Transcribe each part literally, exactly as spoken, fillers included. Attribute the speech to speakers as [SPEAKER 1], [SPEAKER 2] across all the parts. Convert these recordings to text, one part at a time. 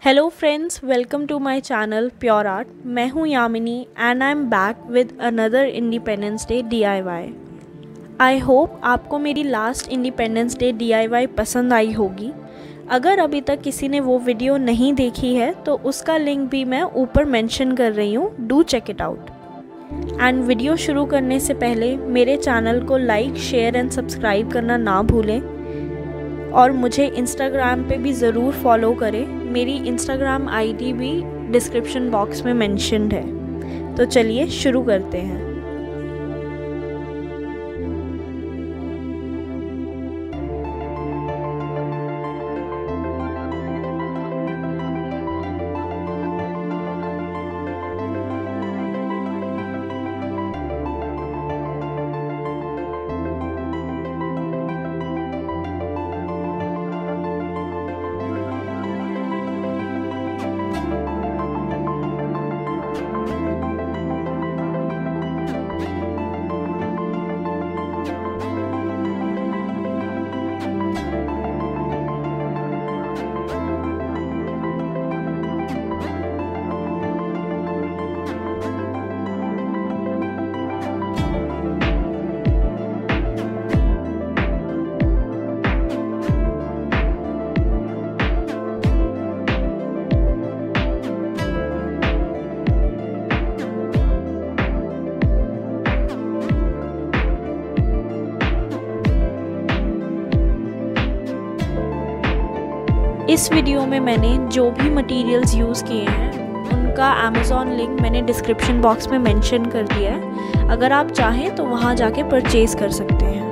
[SPEAKER 1] Hello friends, welcome to my channel pure art. मैं हूं Yamini and I am back with another independence day DIY. I hope आपको मेरी last independence day DIY पसंद आई होगी। अगर अभी तक किसी ने वो वीडियो नहीं देखी है तो उसका लिंक भी मैं ऊपर मेंशन कर रही हूँ, do check it out. And video शुरू करने से पहले मेरे चैनल को लाइक, शेयर एंड सब्सक्राइब करना ना भूलें और मुझे इंस्टाग्राम पे भी ज़रूर फॉलो करें। मेरी इंस्टाग्राम आईडी भी डिस्क्रिप्शन बॉक्स में मेंशन्ड है। तो चलिए शुरू करते हैं। इस वीडियो में मैंने जो भी मटेरियल्स यूज़ किए हैं उनका अमेज़ॉन लिंक मैंने डिस्क्रिप्शन बॉक्स में मेंशन कर दिया है। अगर आप चाहें तो वहाँ जाके परचेज़ कर सकते हैं।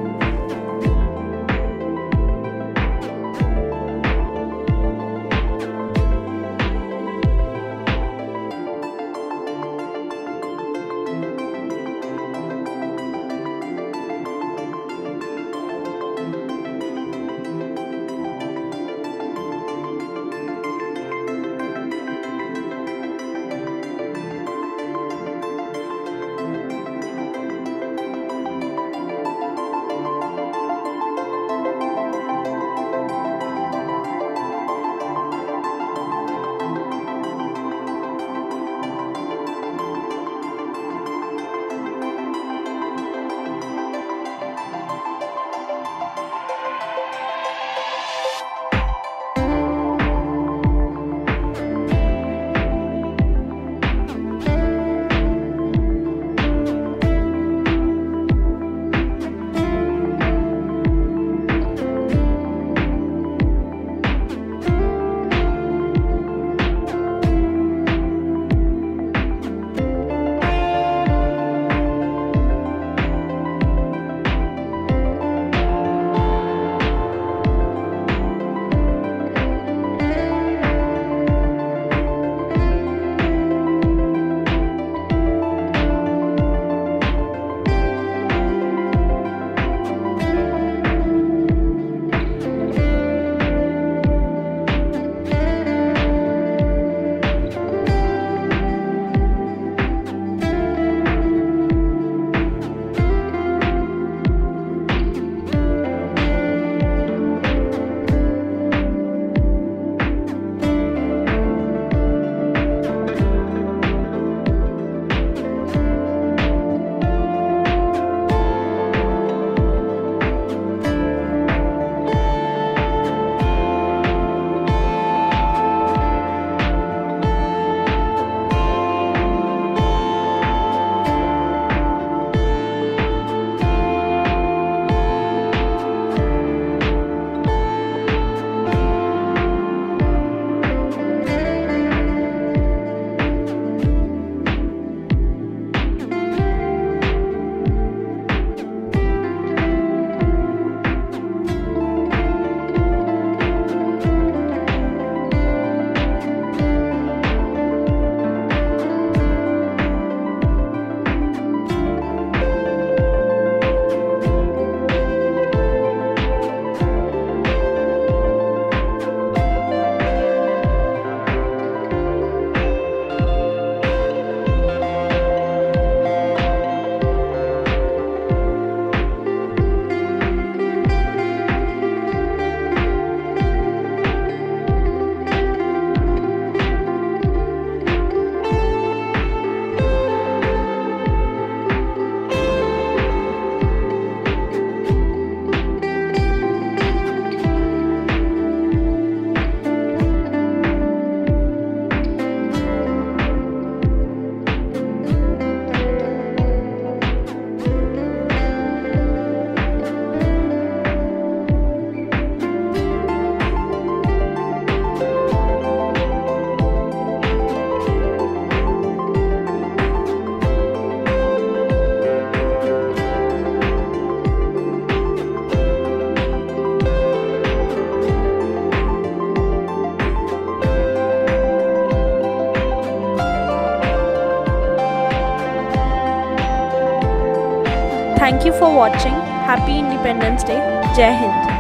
[SPEAKER 1] Thank you for watching. Happy independence day. जय हिंद।